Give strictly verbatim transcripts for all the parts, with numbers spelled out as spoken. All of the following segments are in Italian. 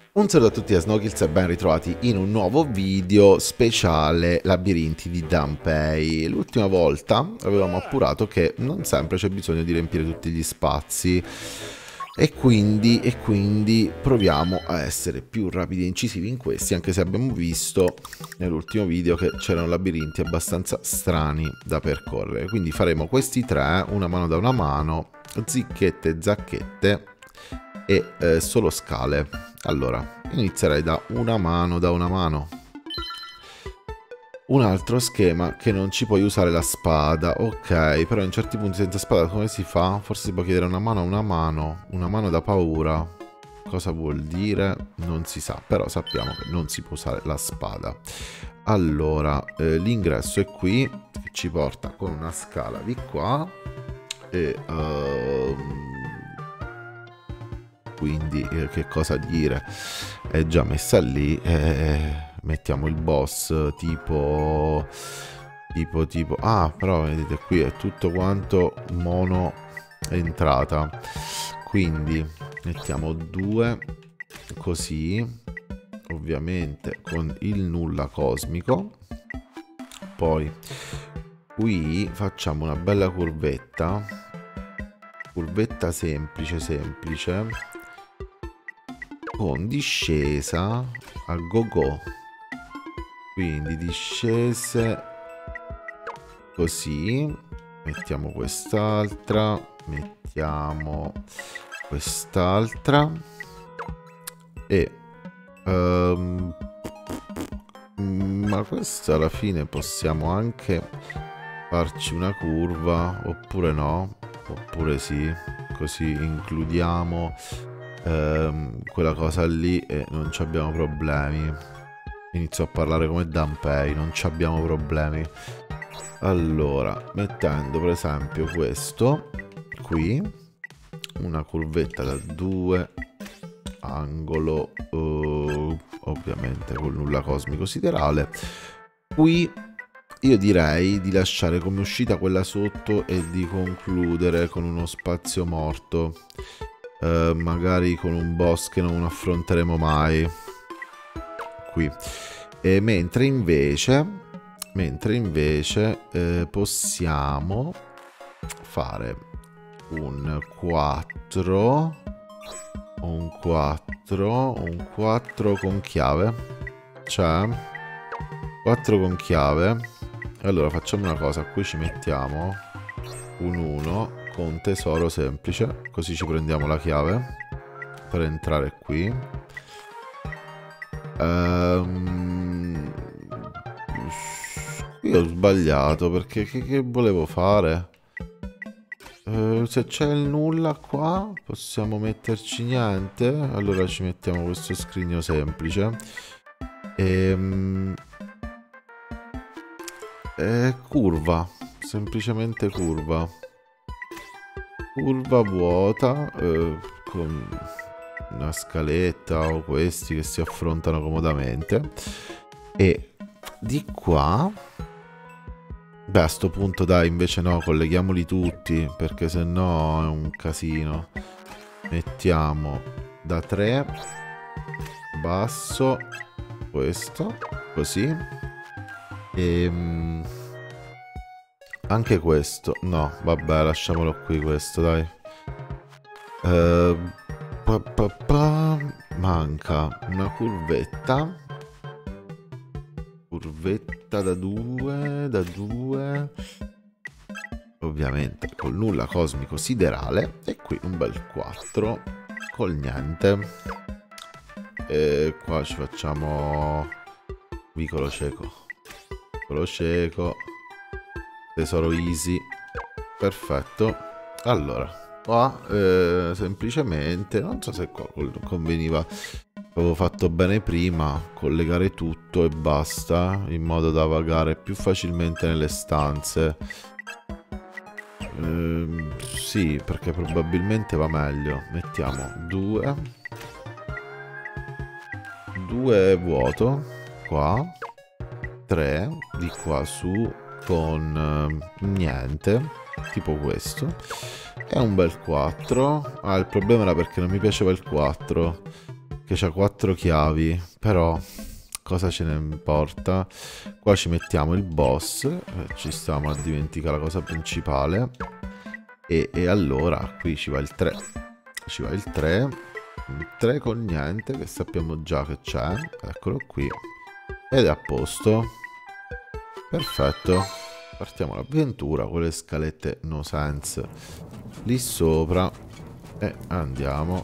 Un saluto a tutti da Snowkills e ben ritrovati in un nuovo video speciale labirinti di Dampei. L'ultima volta avevamo appurato che non sempre c'è bisogno di riempire tutti gli spazi e quindi, e quindi proviamo a essere più rapidi e incisivi in questi, anche se abbiamo visto nell'ultimo video che c'erano labirinti abbastanza strani da percorrere. Quindi faremo questi tre, una mano da una mano, zicchette, zacchette e eh, solo scale. Allora, inizierei da una mano da una mano. Un altro schema che non ci puoi usare la spada. Ok, però in certi punti senza spada come si fa? Forse si può chiedere una mano a una mano. Una mano da paura. Cosa vuol dire? Non si sa, però sappiamo che non si può usare la spada. Allora, eh, l'ingresso è qui, che ci porta con una scala di qua. E... Uh, quindi eh, che cosa dire, è già messa lì. Eh, mettiamo il boss tipo tipo tipo ah, però vedete qui è tutto quanto mono entrata, quindi mettiamo due così, ovviamente con il nulla cosmico. Poi qui facciamo una bella curvetta curvetta semplice semplice con discesa a go go, quindi discese così. Mettiamo quest'altra, mettiamo quest'altra e um, ma questa alla fine possiamo anche farci una curva oppure no, oppure sì, così includiamo ehm, quella cosa lì e non ci abbiamo problemi. Inizio a parlare come Dampei, non ci abbiamo problemi. Allora, mettendo per esempio questo qui, una curvetta da due, angolo uh, ovviamente col nulla cosmico siderale. Qui io direi di lasciare come uscita quella sotto e di concludere con uno spazio morto, eh, magari con un boss che non affronteremo mai qui. E mentre invece mentre invece eh, possiamo fare un quattro un quattro un quattro con chiave, cioè quattro con chiave. Allora facciamo una cosa, qui ci mettiamo un uno con tesoro semplice, così ci prendiamo la chiave per entrare qui. Ehm, qui ho sbagliato perché che, che volevo fare? Ehm, se c'è il nulla qua possiamo metterci niente, allora ci mettiamo questo scrigno semplice. Ehm... È curva, semplicemente curva. Curva vuota, eh, con una scaletta o questi che si affrontano comodamente. E di qua, beh, a sto punto dai, invece no, colleghiamoli tutti, perché se no è un casino. Mettiamo da tre, basso, questo, così. E anche questo, no, vabbè, lasciamolo qui questo, dai. Uh, pa, pa, pa. Manca una curvetta. Curvetta da due, da due. Ovviamente col nulla cosmico siderale. E qui un bel quattro col niente. E qua ci facciamo vicolo cieco. Vicolo cieco. Tesoro easy. Perfetto. Allora qua eh, semplicemente non so se qua conveniva, avevo fatto bene prima, collegare tutto e basta, in modo da vagare più facilmente nelle stanze. Eh, sì, perché probabilmente va meglio. Mettiamo due due vuoto qua, tre di qua su con eh, niente, tipo questo, e un bel quattro. Ah, il problema era perché non mi piaceva il quattro, che c'ha quattro chiavi, però cosa ce ne importa? Qua ci mettiamo il boss, eh, ci stiamo a dimenticare la cosa principale, e, e allora qui ci va il tre, ci va il tre, il tre con niente, che sappiamo già che c'è, eccolo qui, ed è a posto, perfetto, partiamo l'avventura con le scalette no sense lì sopra e andiamo.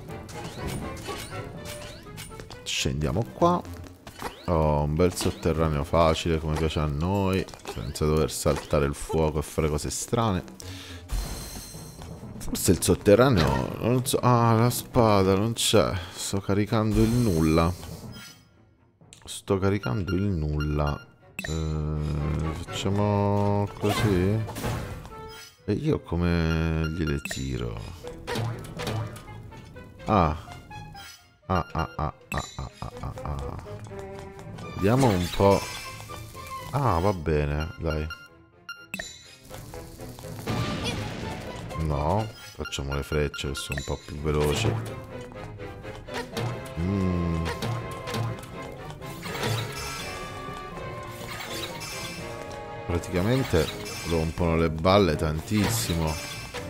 Scendiamo qua. Oh, un bel sotterraneo facile come piace a noi, senza dover saltare il fuoco e fare cose strane. Forse il sotterraneo, non so. Ah, la spada non c'è. Sto caricando il nulla. Sto caricando il nulla. eh, Facciamo così. E io come gliele tiro? Ah Ah, ah, ah, ah, ah, ah, ah. Vediamo un po'. Ah, va bene, dai. No, facciamo le frecce che sono un po' più veloci. Mm. Praticamente rompono le balle tantissimo.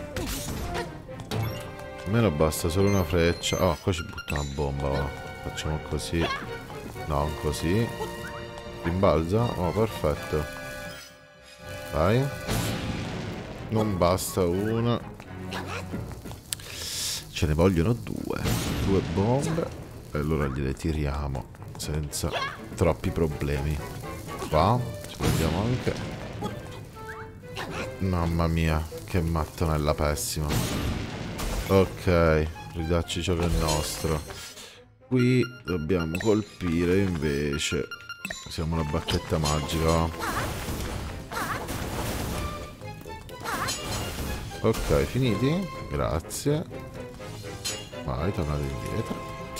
Almeno basta solo una freccia. Oh, qua ci butta una bomba, va. Facciamo così. No, così. Rimbalza. Oh, perfetto. Dai. Non basta una. Ce ne vogliono due. Due bombe. E allora gliele tiriamo senza troppi problemi. Qua. Ci prendiamo anche. Mamma mia, che mattonella pessima. Ok, ridacci ciò che è nostro. Qui dobbiamo colpire invece. Siamo una bacchetta magica. Ok, finiti? Grazie. Vai, tornate indietro.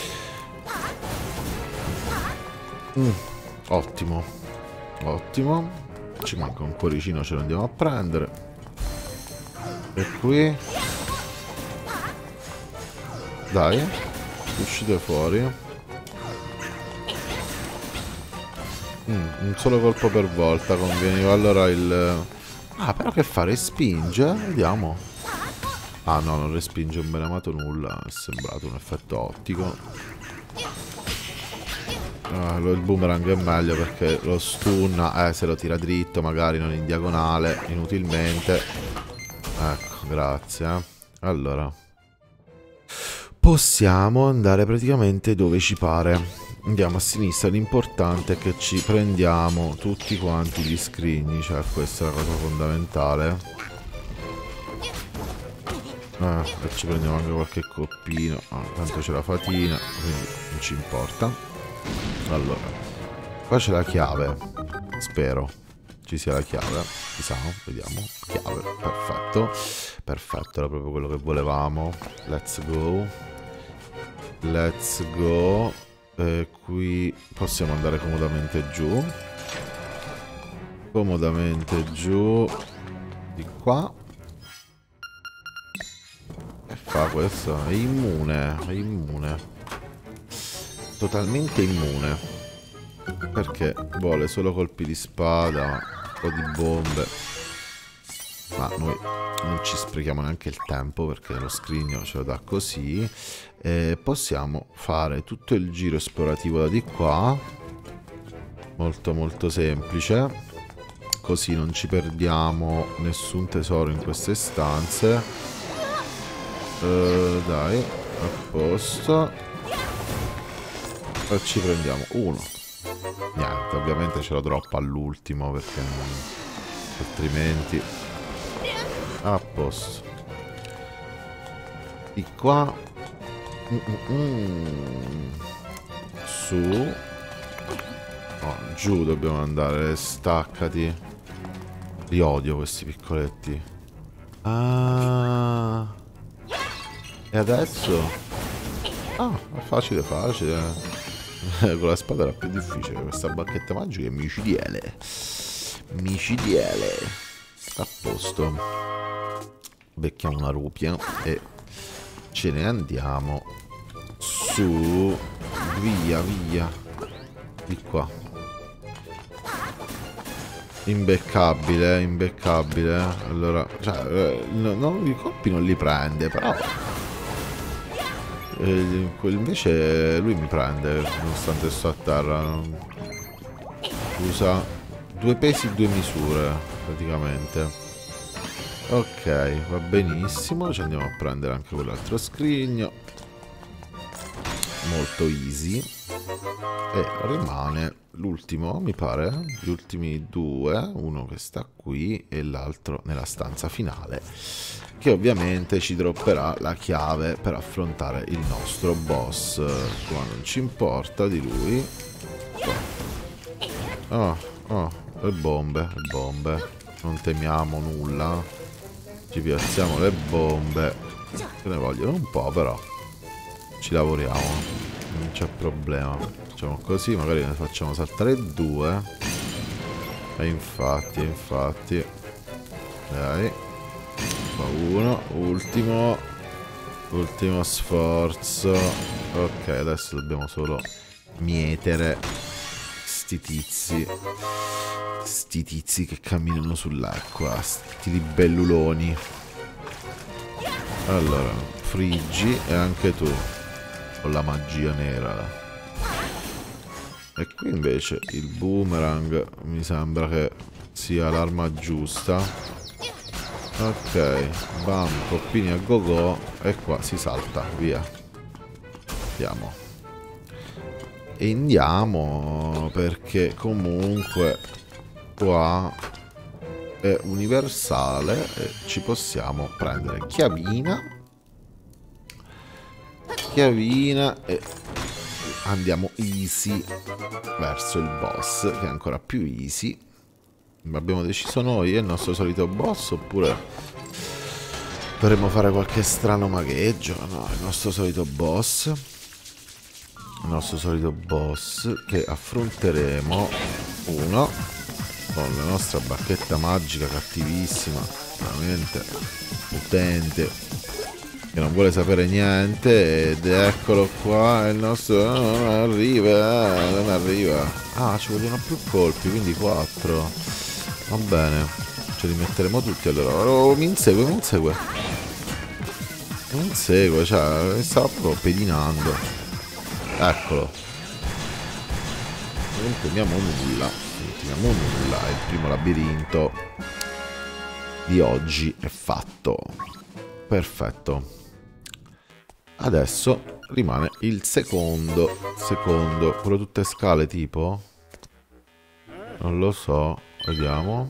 Mm, ottimo. Ottimo. Ci manca un cuoricino, ce lo andiamo a prendere. E qui. Dai, uscite fuori. Mm, un solo colpo per volta conveniva. Allora il... Ah, però che fa? Respinge? Vediamo. Ah no, non respinge un bene amato nulla. È sembrato un effetto ottico. Ah, il boomerang è meglio perché lo stun, eh, se lo tira dritto, magari non in diagonale, inutilmente. Ecco, grazie. Allora, possiamo andare praticamente dove ci pare. Andiamo a sinistra, l'importante è che ci prendiamo tutti quanti gli scrigni, cioè questa è la cosa fondamentale. Ah, e ci prendiamo anche qualche coppino. Ah, tanto c'è la fatina, quindi non ci importa. Allora, qua c'è la chiave. Spero ci sia la chiave. Chissà, vediamo. Chiave, perfetto. Perfetto, era proprio quello che volevamo. Let's go. Let's go. E qui possiamo andare comodamente giù. Comodamente giù. Di qua. Che fa questo? È immune. È immune. Totalmente immune. Perché vuole solo colpi di spada o di bombe. Ma noi non ci sprechiamo neanche il tempo perché lo scrigno ce lo dà così. E possiamo fare tutto il giro esplorativo da di qua. Molto molto semplice. Così non ci perdiamo nessun tesoro in queste stanze. uh, Dai, a posto. E ci prendiamo uno. Niente, ovviamente ce lo droppa all'ultimo perché non... altrimenti... A posto. Di qua. Mm -mm -mm. Su. Oh, giù dobbiamo andare. Staccati. Li odio questi piccoletti. Ah. E adesso? Ah, è facile facile. Con la spada era più difficile. Questa bacchetta magica è micidiale. Micidiale. A posto. Becchiamo una rupia e ce ne andiamo su. Via, via. Di qua. Imbeccabile, imbeccabile. Allora, cioè, no, no, i colpi non li prende, però... Eh, invece lui mi prende, nonostante sto a terra. Usa due pesi, due misure, praticamente. Ok, va benissimo. Ci andiamo a prendere anche quell'altro scrigno. Molto easy. E rimane l'ultimo, mi pare. Gli ultimi due. Uno che sta qui e l'altro nella stanza finale, che ovviamente ci dropperà la chiave per affrontare il nostro boss. Qua non ci importa di lui. Oh, oh, le bombe, le bombe. Non temiamo nulla. Ci piazziamo le bombe. Se ne vogliono un po', però ci lavoriamo, non c'è problema. Facciamo così, magari ne facciamo saltare due. E infatti, infatti. Dai. Qua uno, ultimo. Ultimo sforzo. Ok, adesso dobbiamo solo mietere sti tizi. Sti tizi che camminano sull'acqua. Sti libelluloni. Allora, friggi e anche tu con la magia nera. E qui invece il boomerang mi sembra che sia l'arma giusta. Ok, bam, coppini a go go. E qua si salta, via. Andiamo. E andiamo perché comunque qua è universale e ci possiamo prendere chiavina. Chiavina e andiamo easy verso il boss, che è ancora più easy. Abbiamo deciso noi, è il nostro solito boss oppure dovremmo fare qualche strano magheggio? No, il nostro solito boss. Il nostro solito boss che affronteremo uno con la nostra bacchetta magica cattivissima, veramente potente, che non vuole sapere niente. Ed eccolo qua, il nostro no, non arriva, non arriva. Ah, ci vogliono più colpi, quindi quattro. Va bene, ce li metteremo tutti allora. Oh, mi insegue, mi insegue. Mi insegue, cioè, mi stava proprio pedinando. Eccolo. Non teniamo nulla. Non teniamo nulla. Il primo labirinto di oggi è fatto. Perfetto. Adesso rimane il secondo. Secondo. Quello tutte scale tipo? Non lo so. Vediamo.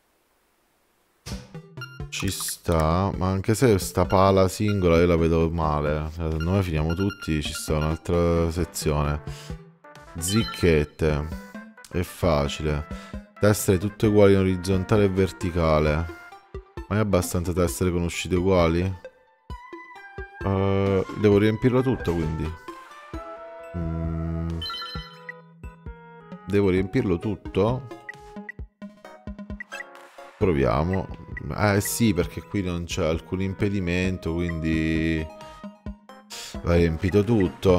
Ci sta. Ma anche se sta pala singola io la vedo male. Secondo me finiamo tutti. Ci sta un'altra sezione. Zicchette. È facile. Teste tutte uguali in orizzontale e verticale. Ma è abbastanza teste con uscite uguali? Uh, devo riempirlo tutto quindi. Mm. Devo riempirlo tutto? Proviamo. Eh sì, perché qui non c'è alcun impedimento, quindi va riempito tutto.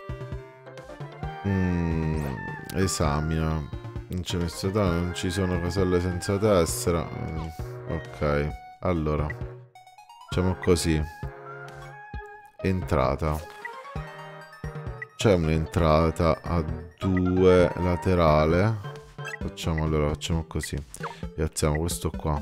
Mm, esamina. Non c'è messo da, non ci sono caselle senza tessera. Mm, ok, allora facciamo così. Entrata. C'è un'entrata a due laterale. Facciamo allora, facciamo così. Piazziamo questo qua.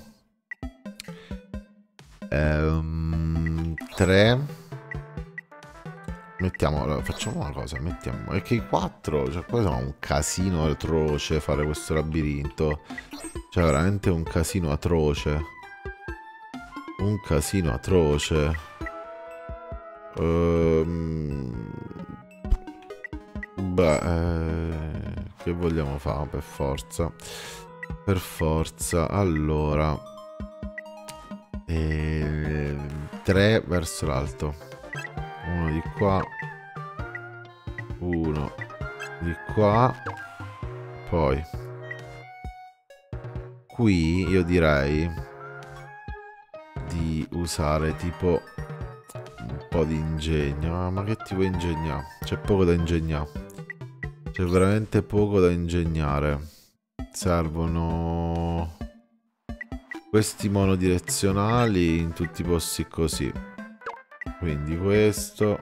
Ehm, tre. Mettiamo, allora, facciamo una cosa, mettiamo. È che i quattro, cioè qua sono un casino atroce fare questo labirinto. Cioè veramente un casino atroce. Un casino atroce. Ehm, beh, eh, che vogliamo fare per forza? Per forza, allora. Eh, tre verso l'alto. Uno di qua. Uno di qua. Poi qui io direi di usare tipo un po' di ingegno. Ma che ti vuoi ingegnare? C'è poco da ingegnare. C'è veramente poco da ingegnare. Servono questi monodirezionali in tutti i posti così. Quindi questo.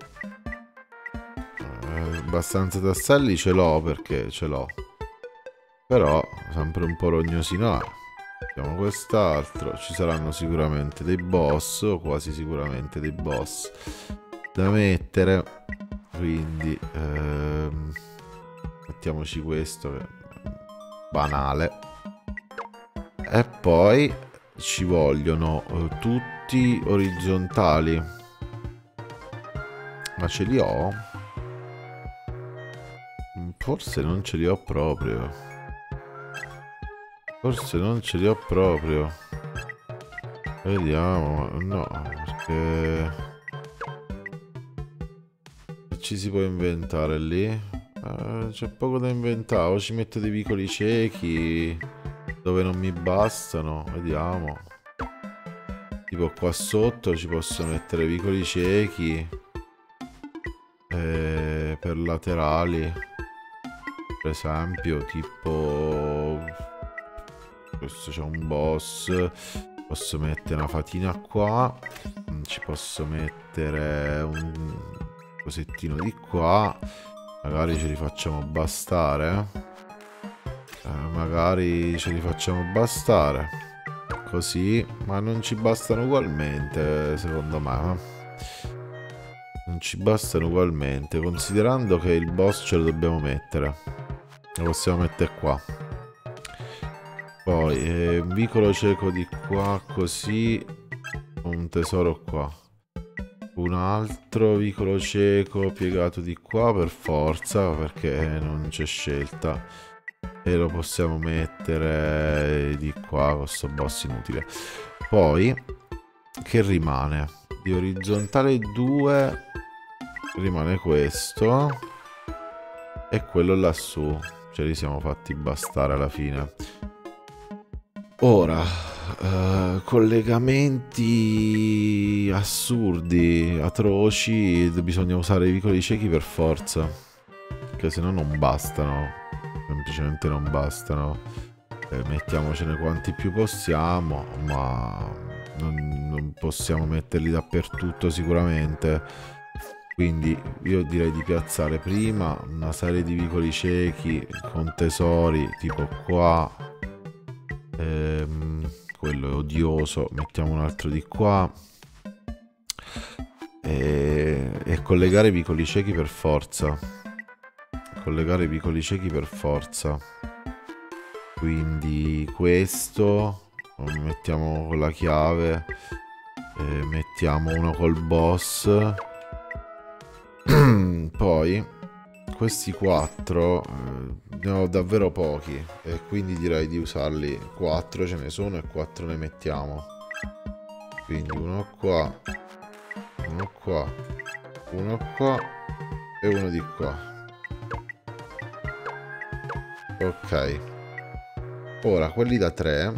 Eh, abbastanza tasselli ce l'ho perché ce l'ho. Però sempre un po' rognosino. Abbiamo quest'altro. Ci saranno sicuramente dei boss, o quasi sicuramente dei boss da mettere. Quindi ehm, mettiamoci questo che è banale. E poi ci vogliono eh, tutti orizzontali. Ma ce li ho? Forse non ce li ho proprio. Forse non ce li ho proprio. Vediamo. No, perché ci si può inventare lì. Eh, c'è poco da inventare. O ci metto dei vicoli ciechi dove non mi bastano. Vediamo. Tipo qua sotto ci posso mettere vicoli ciechi eh, per laterali. Per esempio, tipo... Questo c'è un boss. Posso mettere una fatina qua. Ci posso mettere un cosettino di qua. Magari ce li facciamo bastare. Eh, magari ce li facciamo bastare. Così. Ma non ci bastano ugualmente, secondo me. Non ci bastano ugualmente. Considerando che il boss ce lo dobbiamo mettere. Lo possiamo mettere qua. Poi eh, un vicolo cieco di qua così. Un tesoro qua. Un altro vicolo cieco piegato di qua per forza, perché non c'è scelta. E lo possiamo mettere di qua con sto boss inutile. Poi che rimane? Di orizzontale due rimane questo e quello lassù. Ce li siamo fatti bastare alla fine. Ora, uh, collegamenti assurdi, atroci, bisogna usare i vicoli ciechi per forza, che se no non bastano, semplicemente non bastano. Eh, mettiamocene quanti più possiamo, ma non, non possiamo metterli dappertutto sicuramente. Quindi io direi di piazzare prima una serie di vicoli ciechi con tesori tipo qua. Ehm, quello è odioso. Mettiamo un altro di qua e, e collegare i vicoli ciechi per forza. Collegare i vicoli ciechi per forza. Quindi questo lo mettiamo con la chiave, e mettiamo uno col boss. Poi questi quattro eh, ne ho davvero pochi e quindi direi di usarli. Quattro ce ne sono e quattro ne mettiamo. Quindi uno qua, uno qua, uno qua e uno di qua. Ok. Ora quelli da tre.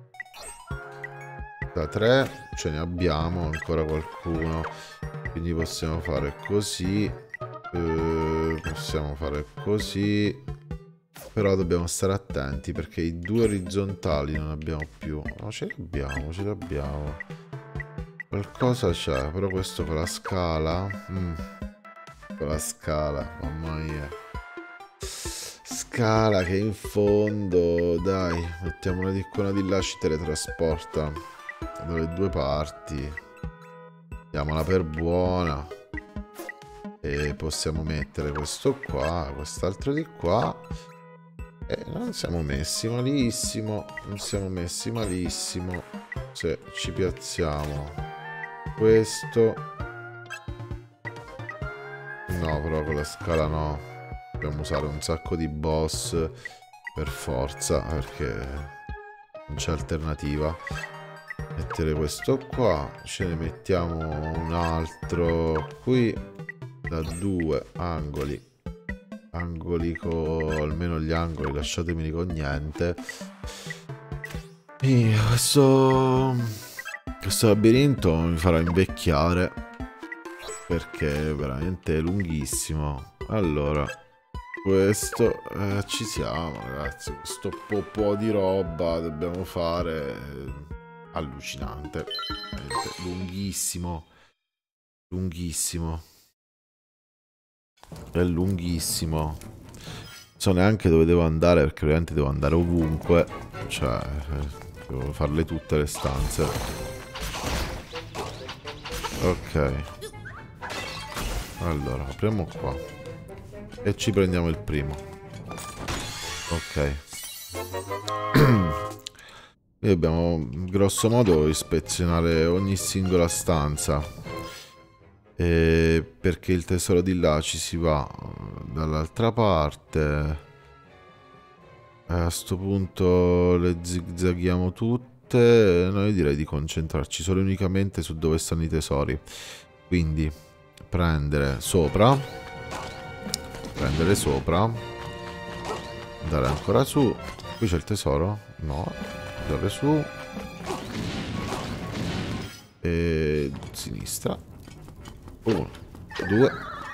Da tre ce ne abbiamo ancora qualcuno. Quindi possiamo fare così. Eh, possiamo fare così. Però dobbiamo stare attenti perché i due orizzontali non abbiamo più. No, ce li abbiamo, ce li abbiamo. Qualcosa c'è, però questo con la scala. Mm. Con la scala, mamma mia. Scala che in fondo, dai, mettiamola di qua, una di là, ci teletrasporta dalle due parti. Diamola per buona. E possiamo mettere questo qua, quest'altro di qua. E non siamo messi malissimo. Non siamo messi malissimo. Se ci piazziamo questo. No, però con la scala no. Dobbiamo usare un sacco di boss per forza, perché non c'è alternativa. Mettere questo qua. Ce ne mettiamo un altro qui. Da due angoli. Angoli con almeno gli angoli, lasciatemeli con niente. E questo questo labirinto mi farà invecchiare. perché è veramente lunghissimo. Allora, questo eh, ci siamo, ragazzi. Questo po', po' di roba dobbiamo fare. eh, allucinante, veramente lunghissimo, lunghissimo, è lunghissimo. Non so neanche dove devo andare, perché ovviamente devo andare ovunque, cioè eh, devo farle tutte le stanze. Ok, allora apriamo qua e ci prendiamo il primo. Ok. E dobbiamo grosso modo ispezionare ogni singola stanza, e perché il tesoro di là ci si va dall'altra parte. A sto punto le zigzaghiamo tutte. Noi direi di concentrarci solo e unicamente su dove stanno i tesori. Quindi prendere sopra, prendere sopra, andare ancora su. Qui c'è il tesoro? No. Andare su e sinistra. Uno, due.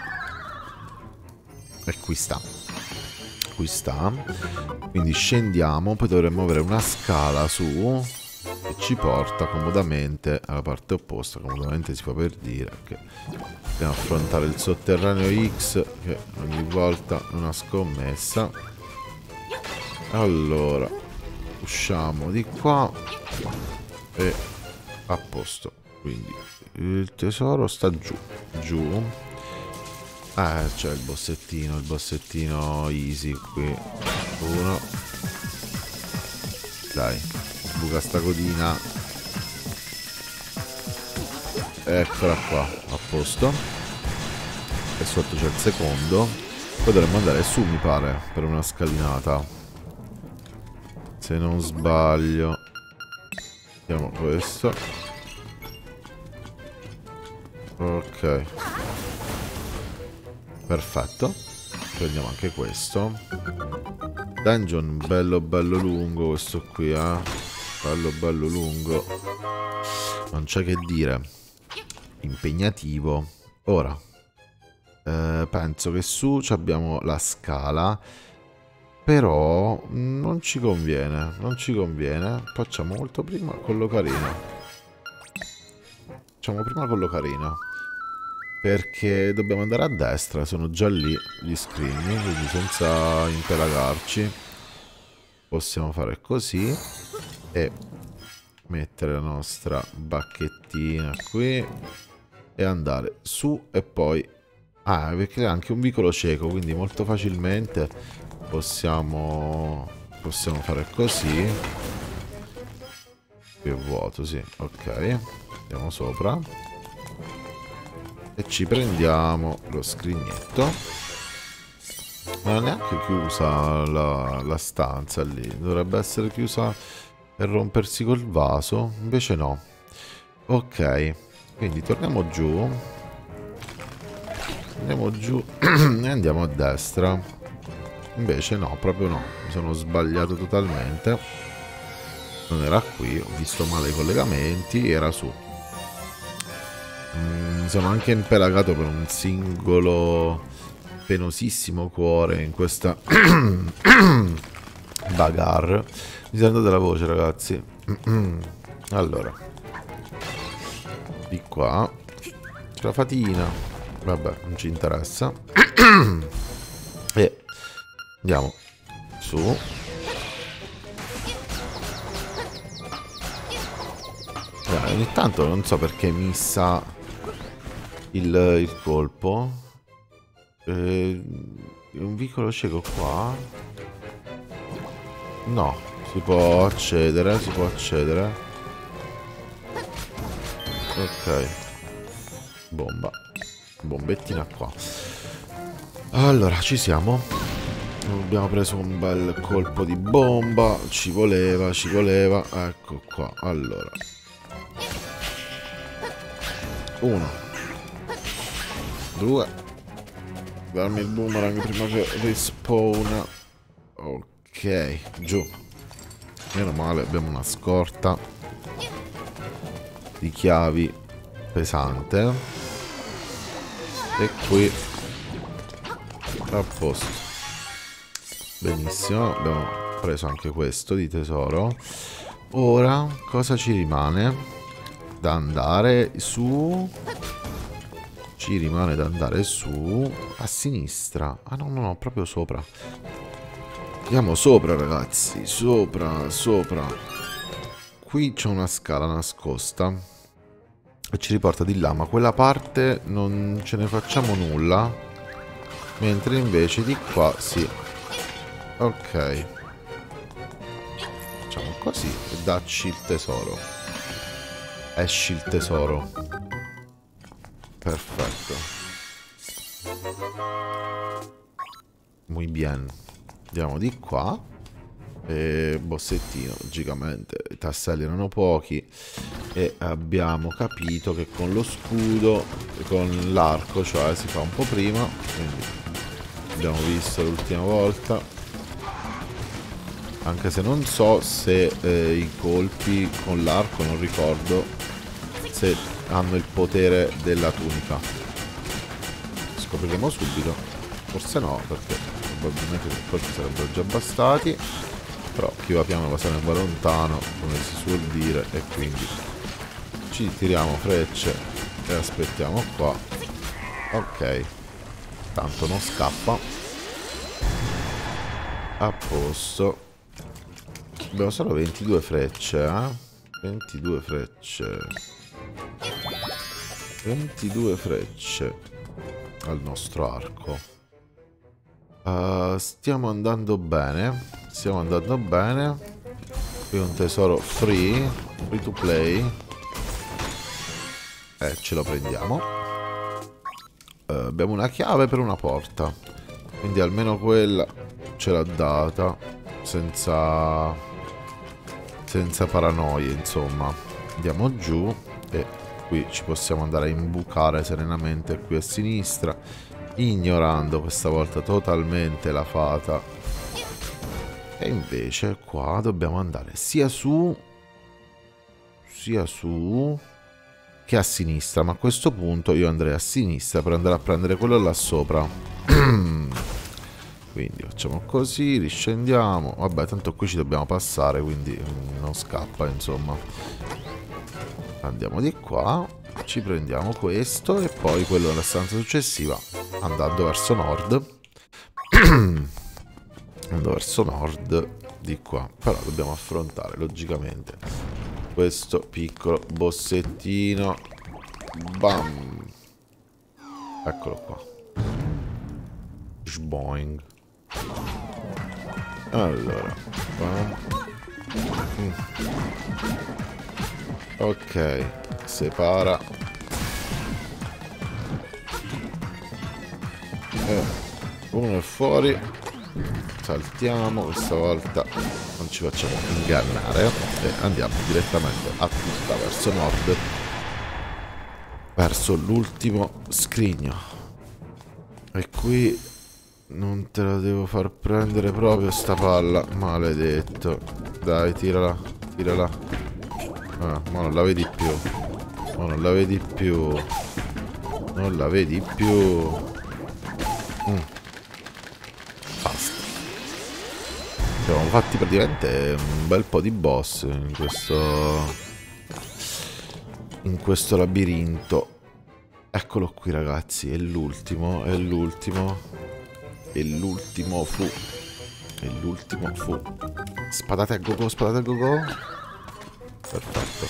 E qui sta. Qui sta. Quindi scendiamo. Poi dovremmo avere una scala su che ci porta comodamente alla parte opposta. Comodamente si fa per dire che dobbiamo affrontare il sotterraneo X, che ogni volta è una scommessa. Allora, usciamo di qua e a posto. Quindi il tesoro sta giù. Giù. Eh, c'è il bossettino, il bossettino easy qui. Uno. Dai, buca sta codina. Eccola qua, a posto. E sotto c'è il secondo. Poi dovremmo andare su, mi pare, per una scalinata, se non sbaglio. Mettiamo questo. Ok. Perfetto. Prendiamo anche questo. Dungeon bello bello lungo questo qui, eh. Bello bello lungo. Non c'è che dire. Impegnativo. Ora eh, penso che su abbiamo la scala, però non ci conviene. Non ci conviene. Facciamo molto prima con l'ocarina. Facciamo prima con l'ocarina, perché dobbiamo andare a destra. Sono già lì gli scrigni, quindi senza impelagarci possiamo fare così e mettere la nostra bacchettina qui e andare su. E poi ah, perché è anche un vicolo cieco, quindi molto facilmente possiamo possiamo fare così. Qui è vuoto, sì. Ok, andiamo sopra e ci prendiamo lo scrignetto. Ma non è neanche chiusa la, la stanza lì. Dovrebbe essere chiusa per rompersi col vaso. Invece no. Ok. Quindi torniamo giù. Andiamo giù e andiamo a destra. Invece no, proprio no. Mi sono sbagliato totalmente. Non era qui. Ho visto male i collegamenti. Era su. Mi sono anche impelagato per un singolo penosissimo cuore in questa bagarre. Mi si è andata la voce, ragazzi. Allora, di qua c'è la fatina. Vabbè, non ci interessa. E andiamo su. Eh, ogni tanto non so perché missa il, il colpo. Eh, un vicolo cieco qua. No, si può accedere, si può accedere. Ok. Bomba. Bombettina qua. Allora, ci siamo. Abbiamo preso un bel colpo di bomba. Ci voleva, ci voleva. Ecco qua. Allora. Uno. Due. Darmi il boomerang prima che rispawna. Ok, giù. Meno male, abbiamo una scorta di chiavi pesante. E qui a posto. Benissimo, abbiamo preso anche questo di tesoro. Ora cosa ci rimane? Da andare su. Ci rimane da andare su a sinistra. Ah no, no, no, proprio sopra. Andiamo sopra, ragazzi. Sopra, sopra. Qui c'è una scala nascosta e ci riporta di là, ma quella parte non ce ne facciamo nulla. Mentre invece di qua sì. Ok. Facciamo così e dacci il tesoro. Esci il tesoro. Perfetto. Muy bien. Andiamo di qua. E bossettino, logicamente. I tasselli erano pochi. E abbiamo capito che con lo scudo, con l'arco, cioè si fa un po' prima. Quindi abbiamo visto l'ultima volta. Anche se non so se eh, i colpi con l'arco, non ricordo se hanno il potere della tunica. Scopriremo subito. Forse no, perché probabilmente i colpi sarebbero già bastati. Però chi va piano va sempre va lontano, come si suol dire. E quindi ci tiriamo frecce e aspettiamo qua. Ok. Tanto non scappa. A posto. Abbiamo solo ventidue frecce, eh? ventidue frecce. ventidue frecce al nostro arco. Uh, stiamo andando bene. Stiamo andando bene. Qui un tesoro free. Free to play. E ce lo prendiamo. Uh, abbiamo una chiave per una porta. Quindi almeno quella ce l'ha data. Senza... senza paranoie, insomma. Andiamo giù e qui ci possiamo andare a imbucare serenamente qui a sinistra, ignorando questa volta totalmente la fata. E invece qua dobbiamo andare sia su sia su che a sinistra, ma a questo punto io andrei a sinistra per andare a prendere quello là sopra. Quindi facciamo così, riscendiamo. Vabbè, tanto qui ci dobbiamo passare, quindi non scappa, insomma. Andiamo di qua, ci prendiamo questo e poi quello nella stanza successiva, andando verso nord. Andando verso nord di qua. Però dobbiamo affrontare, logicamente, questo piccolo bossettino. Bam! Eccolo qua. Sboing. Allora, mm. ok, separa. Eh, uno è fuori. Saltiamo, questa volta non ci facciamo ingannare e andiamo direttamente a tutta verso nord, verso l'ultimo scrigno. E qui non te la devo far prendere proprio sta palla, maledetto. Dai, tirala, tirala. Ah, ma non la vedi più. Ma non la vedi più. Non la vedi più. Mm. Basta. Abbiamo fatti praticamente un bel po' di boss in questo... in questo labirinto. Eccolo qui, ragazzi, è l'ultimo, è l'ultimo. E l'ultimo fu. E l'ultimo fu. Spadate a go-go, spadate a go-go. Perfetto.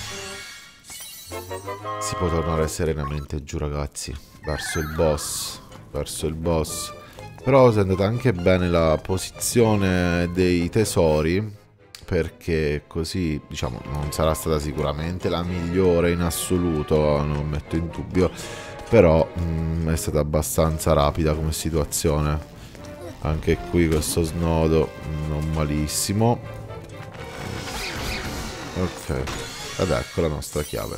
Si può tornare serenamente giù, ragazzi. Verso il boss. Verso il boss. Però si è andata anche bene la posizione dei tesori, perché così, diciamo, non sarà stata sicuramente la migliore in assoluto, non metto in dubbio. Però mh, è stata abbastanza rapida come situazione. Anche qui questo snodo non malissimo. Ok. Ed ecco la nostra chiave.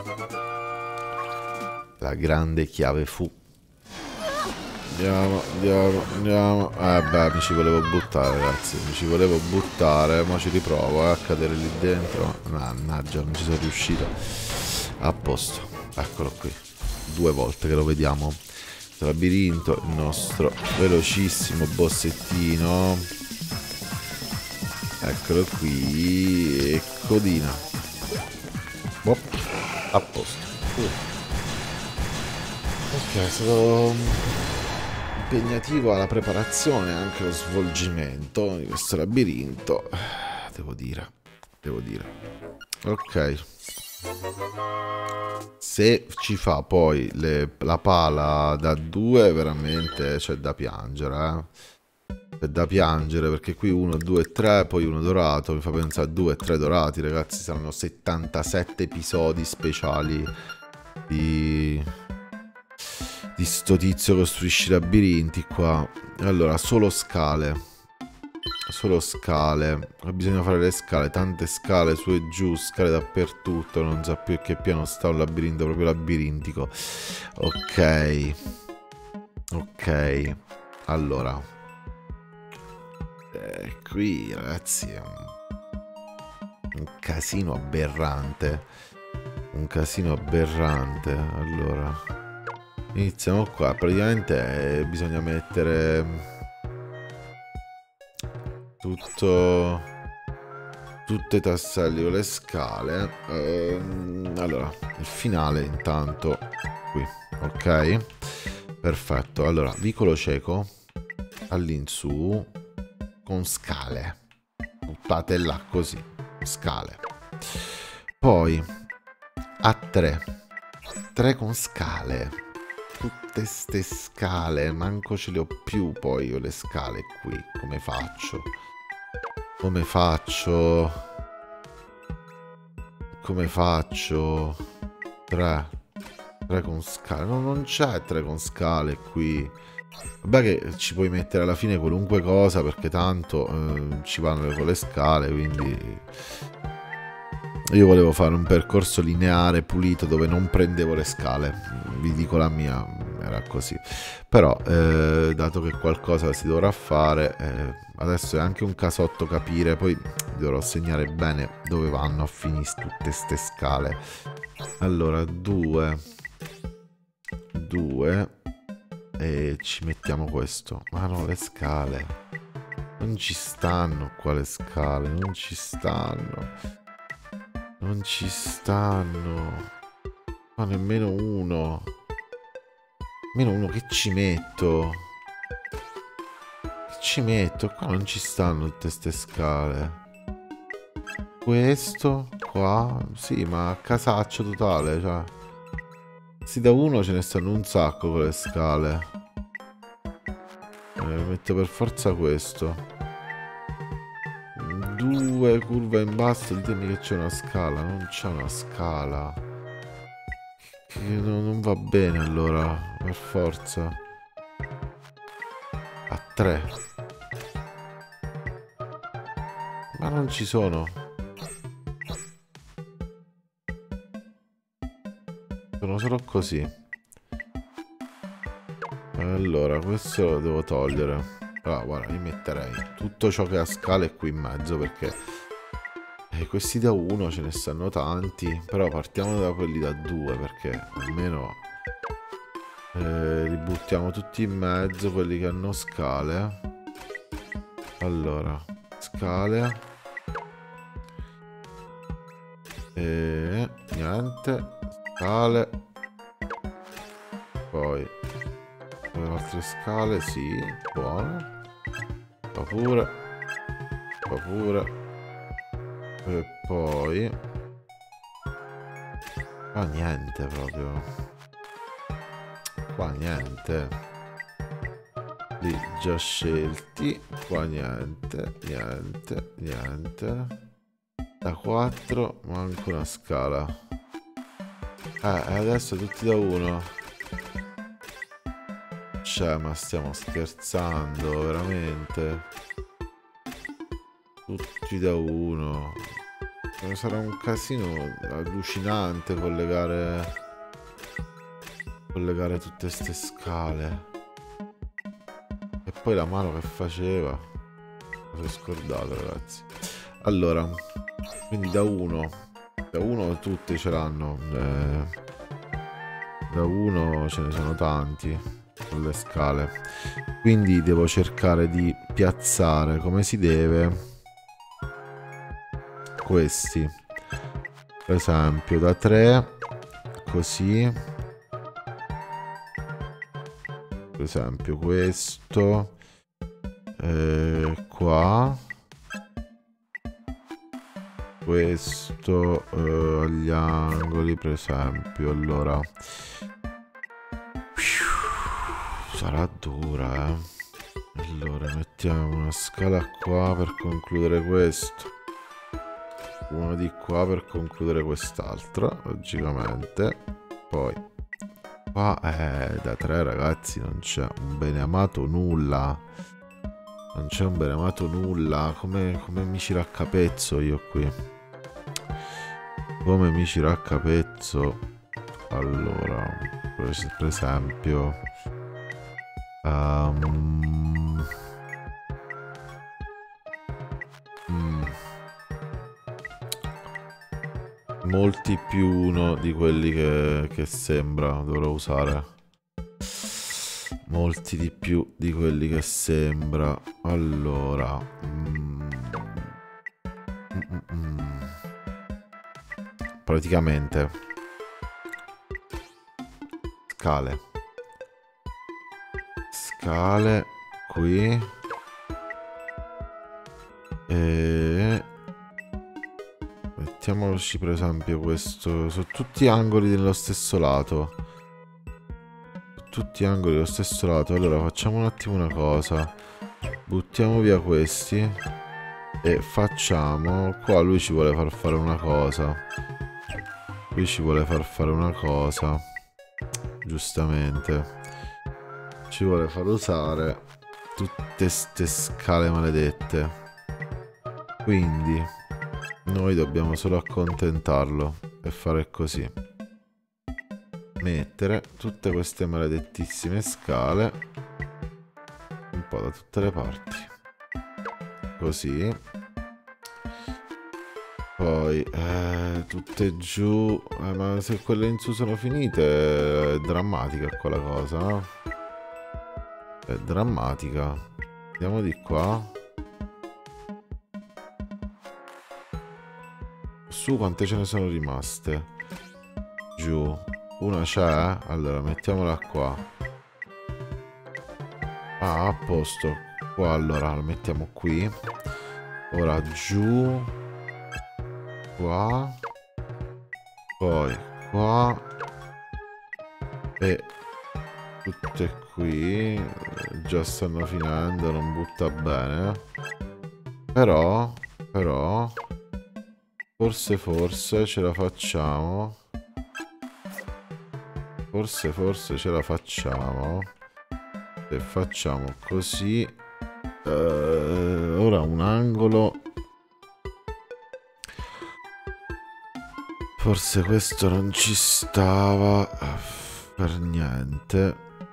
La grande chiave fu. Andiamo, andiamo, andiamo. Eh beh, mi ci volevo buttare, ragazzi. Mi ci volevo buttare. Ma ci riprovo eh, a cadere lì dentro. Mannaggia, non ci sono riuscito. A posto. Eccolo qui. Due volte che lo vediamo. labirinto, il nostro velocissimo bossettino. Eccolo qui. E codina. Boh, a posto. Uh. Ok, è stato impegnativo alla preparazione, anche lo svolgimento di questo labirinto. Devo dire, devo dire. Ok. Se ci fa poi le, la pala da due, veramente c'è da piangere, eh. C'è da piangere, perché qui uno, due, tre, poi uno dorato. Mi fa pensare a due e tre dorati, ragazzi. Saranno settantasette episodi speciali di... di sto tizio costruisce labirinti qua. Allora, solo scale. Solo scale. Bisogna fare le scale. Tante scale su e giù. Scale dappertutto. Non so più che piano sta un labirinto proprio labirintico. Ok. Ok. Allora. Eh, qui ragazzi è un... un casino aberrante. Un casino aberrante. Allora. Iniziamo qua. Praticamente eh, bisogna mettere... tutto, tutte tasselli con le scale. ehm, allora il finale intanto qui, ok, perfetto. Allora vicolo cieco all'insù con scale, buttate là così, scale, poi a tre tre con scale, tutte ste scale, manco ce le ho più poi io le scale qui. Come faccio? Come faccio? Come faccio? Tre. Tre con scale. No, non c'è tre con scale qui. Vabbè che ci puoi mettere alla fine qualunque cosa, perché tanto eh, ci vanno con le scale, quindi... Io volevo fare un percorso lineare, pulito, dove non prendevo le scale. Vi dico la mia, era così. Però, eh, dato che qualcosa si dovrà fare, eh, adesso è anche un casotto capire, poi dovrò segnare bene dove vanno a finire tutte ste scale. Allora, due. Due. E ci mettiamo questo. Ma no, le scale. Non ci stanno qua le scale, non ci stanno. Non ci stanno. Ma nemmeno uno. Nemmeno uno, che ci metto? Che ci metto? Qua non ci stanno tutte ste scale. Questo qua. Sì, ma a casaccio totale, cioè. Sì, da uno ce ne stanno un sacco con le scale. Eh, metto per forza questo. Due curva in basso, ditemi che c'è una scala. Non c'è una scala. Che no, non va bene allora, per forza. A tre. Ma non ci sono. Sono solo così. Allora, questo lo devo togliere. Ah, guarda, io metterei tutto ciò che ha scale qui in mezzo, perché eh, questi da uno ce ne stanno tanti. Però partiamo da quelli da due, perché almeno eh, li buttiamo tutti in mezzo, quelli che hanno scale. Allora, scale. E niente, scale. Poi le altre scale, sì, buono. Fa pure. Fa pure. E poi qua niente proprio. Qua niente. Lì già scelti. Qua niente. Niente. Niente. Da quattro manco una scala. Eh, adesso tutti da uno. Cioè, ma stiamo scherzando, veramente? Tutti da uno. Sarà un casino allucinante collegare collegare tutte ste scale. E poi la mano che faceva. Me l'ho scordato, ragazzi. Allora, quindi da uno. Da uno tutti ce l'hanno. Eh, da uno ce ne sono tanti. sulle scale. Quindi devo cercare di piazzare come si deve questi. Per esempio da tre, così. Per esempio questo. Eh, qua. Questo eh, agli angoli, per esempio. Allora sarà dura, eh. Allora mettiamo una scala qua per concludere questo, uno di qua per concludere quest'altro, logicamente. Poi qua eh, da tre, ragazzi, non c'è un bene amato nulla. Non c'è un bene amato nulla. Come, come mi ci raccapezzo io qui? Come mi ci raccapezzo? Allora, per esempio um, mm, molti più uno di quelli che, che sembra dovrò usare. Molti di più di quelli che sembra. Allora mm, mm, mm, praticamente scale scale qui e mettiamoci per esempio questo su tutti gli angoli dello stesso lato, tutti gli angoli dello stesso lato. Allora facciamo un attimo una cosa, buttiamo via questi e facciamo qua. Lui ci vuole far fare una cosa, lui ci vuole far fare una cosa giustamente ci vuole far usare tutte ste scale maledette, quindi noi dobbiamo solo accontentarlo e fare così, mettere tutte queste maledettissime scale un po' da tutte le parti, così. Poi eh, tutte giù, eh, ma se quelle in su sono finite è drammatica qua la cosa, no? È drammatica. Andiamo di qua. Su quante ce ne sono rimaste? Giù una c'è? Allora mettiamola qua. Ah, a posto. Qua allora la mettiamo qui. Ora giù, qua, poi qua e tutte qui. Già stanno finendo, non butta bene, però però forse forse ce la facciamo, forse forse ce la facciamo se facciamo così. Uh, ora un angolo, forse questo non ci stava per niente.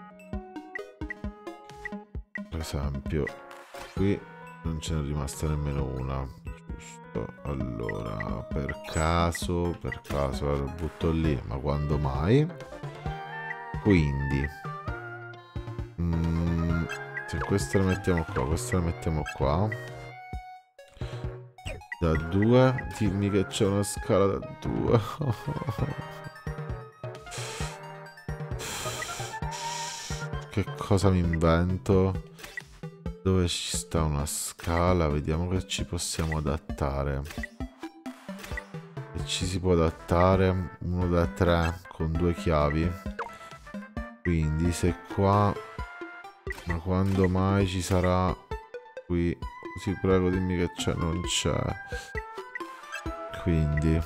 Per esempio qui non ce n'è rimasta nemmeno una, giusto? Allora per caso per caso lo butto lì, ma quando mai? Quindi mm, se questa la mettiamo qua, questa la mettiamo qua da due, dimmi che c'è una scala da due. Che cosa mi invento? Dove ci sta una scala? Vediamo che ci possiamo adattare. E ci si può adattare uno da tre con due chiavi. Quindi se qua, ma quando mai ci sarà qui? Ti prego dimmi che c'è, non c'è. Quindi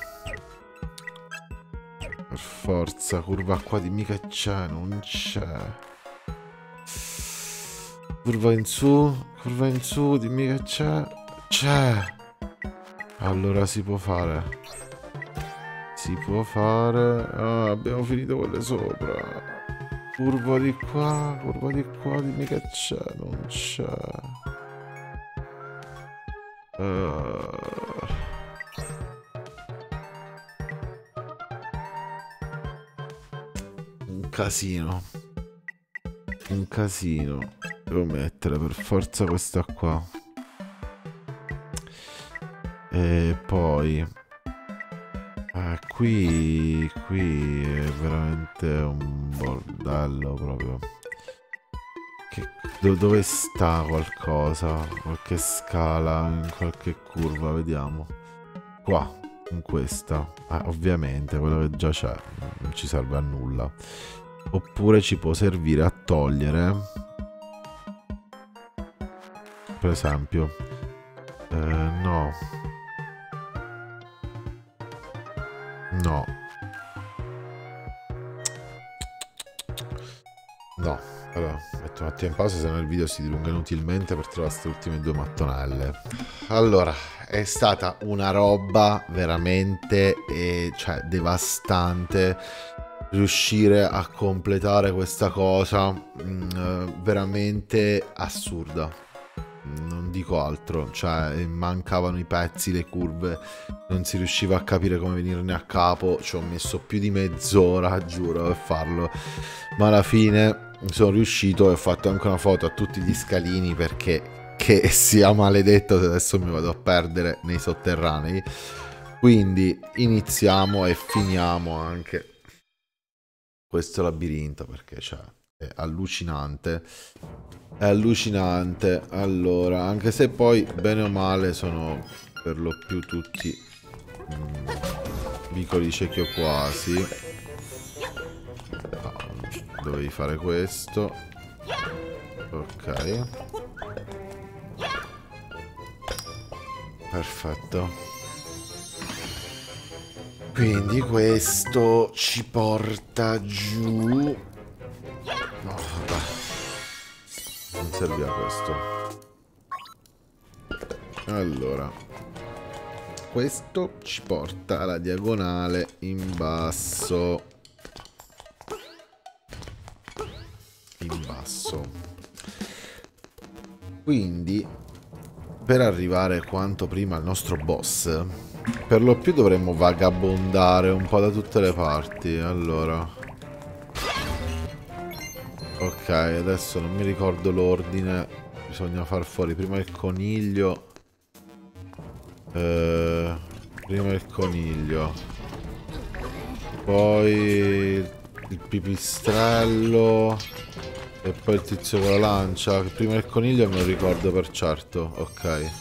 per forza curva qua, dimmi che c'è, non c'è. Curva in su, curva in su, dimmi che c'è. C'è. Allora si può fare. Si può fare. Ah, abbiamo finito quelle sopra. Curva di qua, curva di qua, dimmi che c'è, non c'è. Uh. Un casino. un casino. Devo mettere per forza questa qua. E poi eh, qui qui è veramente un bordello proprio. Che, do, dove sta qualcosa? Qualche scala in qualche curva, vediamo. Qua, in questa. Ah, ovviamente quello che già c'è non ci serve a nulla. Oppure ci può servire a togliere, per esempio, eh, no. No. No. Allora, metto un attimo in pausa, se no il video si dilunga inutilmente per trovare queste ultime due mattonelle. Allora, è stata una roba veramente eh, cioè, devastante riuscire a completare questa cosa, mh, veramente assurda. Non dico altro, cioè mancavano i pezzi, le curve, non si riusciva a capire come venirne a capo. Ci ho messo più di mezz'ora, giuro, per farlo, ma alla fine sono riuscito e ho fatto anche una foto a tutti gli scalini, perché che sia maledetto se adesso mi vado a perdere nei sotterranei. Quindi iniziamo e finiamo anche questo labirinto, perché cioè, è allucinante. È allucinante. Allora, anche se poi bene o male sono per lo più tutti mm, piccoli ciechi o quasi. No, dovevi fare questo. Ok. Perfetto. Quindi questo ci porta giù. No, vabbè. Non serviva questo. Allora, questo ci porta alla diagonale in basso. In basso. Quindi, per arrivare quanto prima al nostro boss, per lo più dovremmo vagabondare un po' da tutte le parti. Allora, ok, adesso non mi ricordo l'ordine. Bisogna far fuori prima il coniglio. Eh, prima il coniglio. Poi il pipistrello. E poi il tizio con la lancia. Prima il coniglio me lo ricordo per certo. Ok.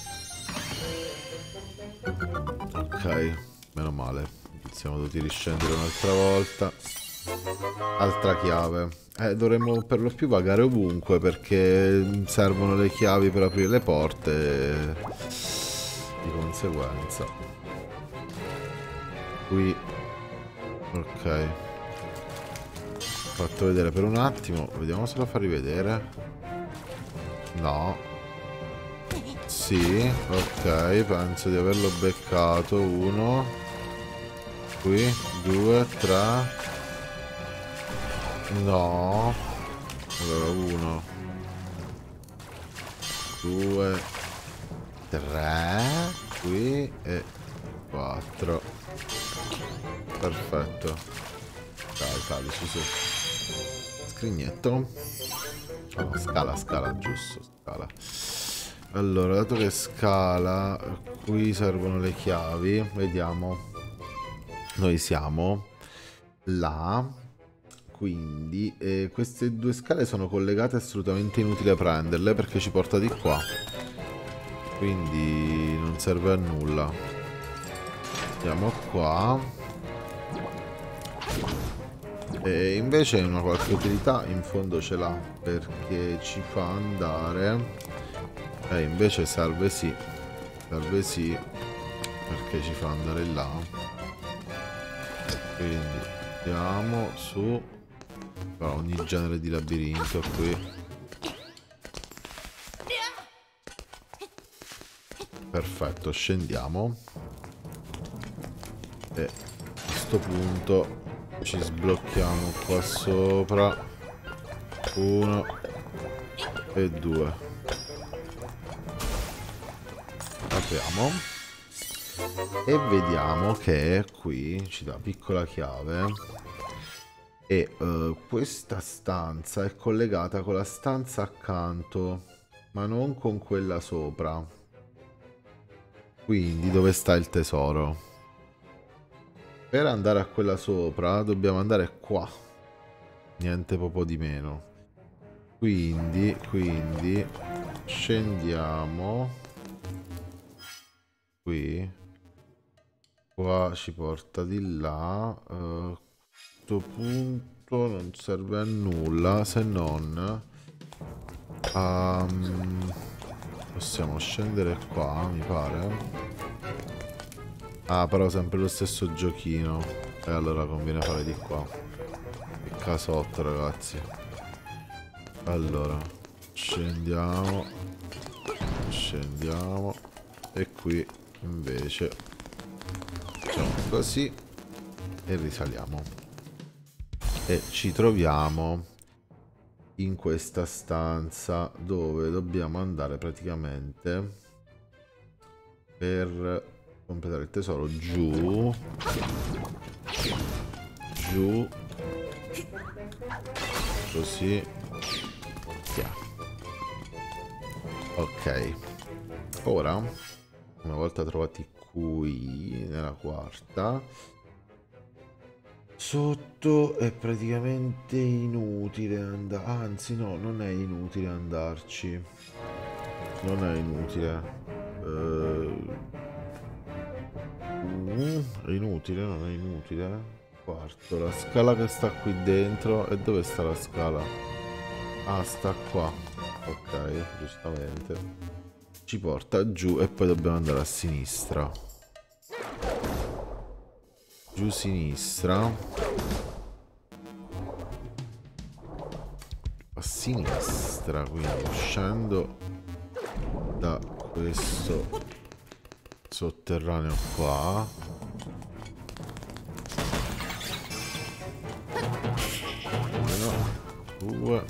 Ok, meno male. Siamo dovuti riscendere un'altra volta. Altra chiave. Eh, dovremmo per lo più vagare ovunque, perché servono le chiavi per aprire le porte. Di conseguenza. Qui. Ok. Fatto vedere per un attimo. Vediamo se lo fa rivedere. No. Sì, ok, penso di averlo beccato. Uno. Qui, due, tre. No. Allora, uno. Due. Tre. Qui e quattro. Perfetto. Dai, calici su. Scrignetto. Oh, scala, scala, giusto, scala. Allora, dato che scala, qui servono le chiavi. Vediamo. Noi siamo là. Quindi eh, queste due scale sono collegate, è assolutamente inutile prenderle perché ci porta di qua. Quindi non serve a nulla. Andiamo qua. E invece una qualche utilità in fondo ce l'ha, perché ci fa andare. E invece serve sì. Serve sì, perché ci fa andare là. Quindi andiamo su. Però ogni genere di labirinto qui. Perfetto, scendiamo. E a questo punto ci sblocchiamo qua sopra. Uno e due. Apriamo. E vediamo che qui ci dà piccola chiave. E uh, questa stanza è collegata con la stanza accanto, ma non con quella sopra. Quindi dove sta il tesoro? Per andare a quella sopra dobbiamo andare qua. Niente proprio di meno. Quindi, quindi scendiamo qui. Qua ci porta di là. Uh, questo punto non serve a nulla se non um, possiamo scendere qua, mi pare. Ah, però sempre lo stesso giochino. E allora conviene fare di qua. Che casotto, ragazzi. Allora scendiamo, scendiamo, e qui invece facciamo così e risaliamo. E ci troviamo in questa stanza dove dobbiamo andare praticamente per completare il tesoro. Giù, giù, così. Yeah. Ok, ora una volta trovati qui nella quarta, sotto è praticamente inutile andare, anzi no, non è inutile andarci, non è inutile, uh, uh, è inutile, non è inutile. Quarto, la scala che sta qui dentro, e dove sta la scala? Ah, sta qua. Ok, giustamente. Ci porta giù e poi dobbiamo andare a sinistra. Giù sinistra. A sinistra, quindi uscendo da questo sotterraneo qua. Uno, due.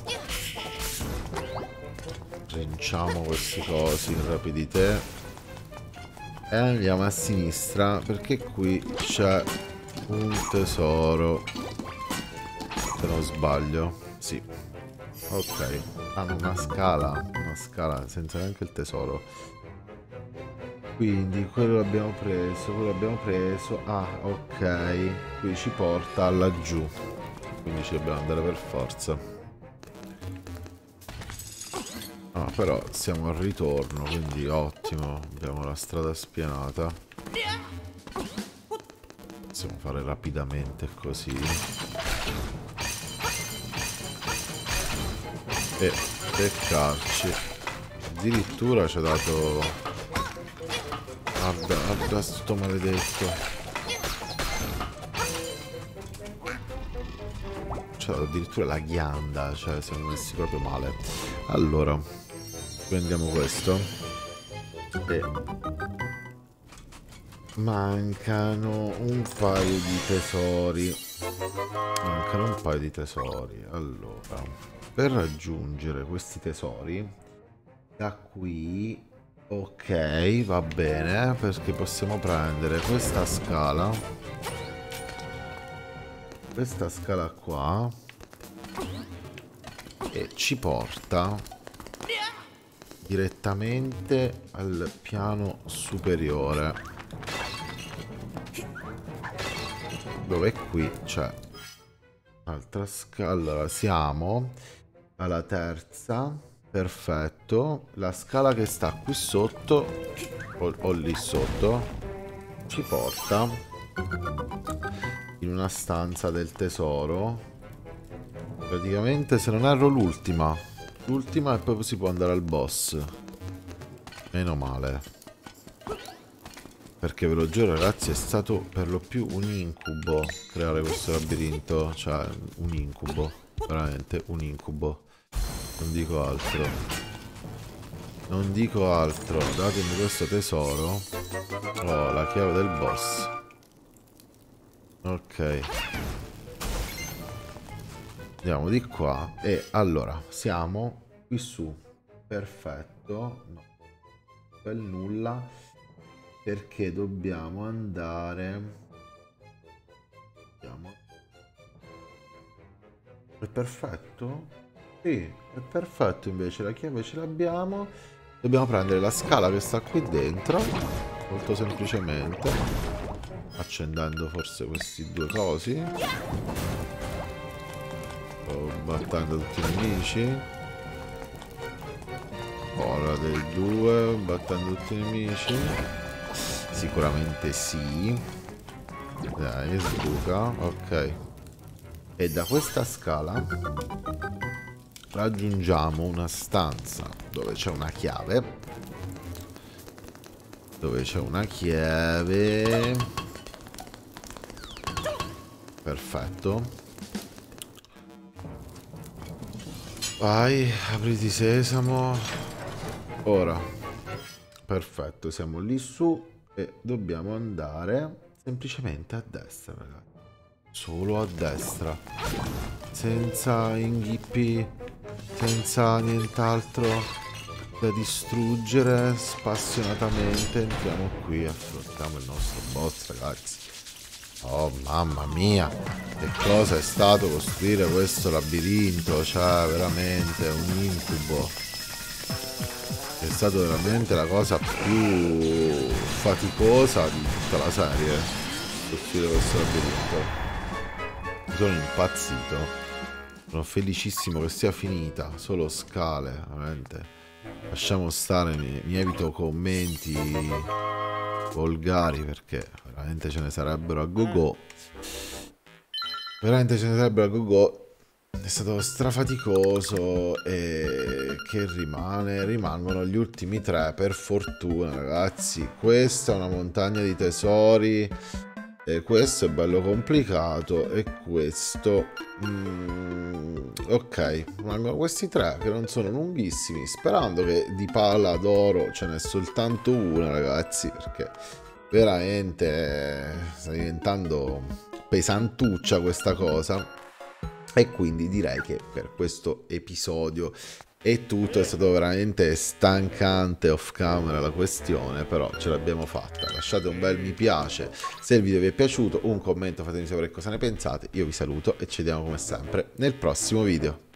Rinciamo queste cose in rapidità e andiamo a sinistra perché qui c'è un tesoro, se non sbaglio. Sì, ok. Hanno una scala, una scala senza neanche il tesoro, quindi quello l'abbiamo preso, quello l'abbiamo preso. Ah, ok, qui ci porta laggiù, quindi ci dobbiamo andare per forza. Ah, però siamo al ritorno, quindi ottimo. Abbiamo la strada spianata. Possiamo fare rapidamente così. E beccarci. Addirittura ci ha dato... Guarda, guarda sto maledetto. Ci ha dato addirittura la ghianda. Cioè, siamo messi proprio male. Allora... prendiamo questo e mancano un paio di tesori, mancano un paio di tesori. Allora, per raggiungere questi tesori da qui, ok, va bene, perché possiamo prendere questa scala, questa scala qua, e ci porta direttamente al piano superiore, dove qui c'è un'altra scala. Allora, siamo alla terza, perfetto. La scala che sta qui sotto o, o lì sotto ci porta in una stanza del tesoro, praticamente, se non erro l'ultima. L'ultima, e poi si può andare al boss. Meno male. Perché ve lo giuro, ragazzi, è stato per lo più un incubo creare questo labirinto. Cioè, un incubo. Veramente un incubo. Non dico altro. Non dico altro. Datemi questo tesoro. Oh, la chiave del boss. Ok. Andiamo di qua. E allora, siamo qui su. Perfetto. No. Quel nulla. Perché dobbiamo andare. Andiamo. È perfetto? Sì, è perfetto invece, la chiave ce l'abbiamo. Dobbiamo prendere la scala che sta qui dentro, molto semplicemente, accendendo forse questi due cosi. Sto battendo tutti i nemici. Ora dei due, battendo tutti i nemici. Sicuramente sì. Dai, sbuca, ok. E da questa scala raggiungiamo una stanza dove c'è una chiave. Dove c'è una chiave. Perfetto. Vai, apriti sesamo. Ora. Perfetto, siamo lì su e dobbiamo andare semplicemente a destra, ragazzi. Solo a destra, senza inghippi, senza nient'altro da distruggere. Spassionatamente entriamo qui, affrontiamo il nostro boss, ragazzi. Oh mamma mia, che cosa è stato costruire questo labirinto, cioè veramente un incubo. È stato veramente la cosa più faticosa di tutta la serie, costruire questo labirinto. Sono impazzito, sono felicissimo che sia finita. Solo scale, veramente. Lasciamo stare, mi, mi evito commenti volgari perché veramente ce ne sarebbero a go-go. Veramente ce ne sarebbero a go-go. È stato strafaticoso. E che rimane? Rimangono gli ultimi tre, per fortuna, ragazzi. Questa è una montagna di tesori. E questo è bello complicato. E questo mm, ok, rimangono questi tre che non sono lunghissimi, sperando che di palla d'oro ce n'è soltanto una, ragazzi, perché veramente sta diventando pesantuccia questa cosa. E quindi direi che per questo episodio è tutto. È stato veramente stancante off camera la questione, però ce l'abbiamo fatta. Lasciate un bel mi piace se il video vi è piaciuto, un commento, fatemi sapere cosa ne pensate. Io vi saluto e ci vediamo come sempre nel prossimo video.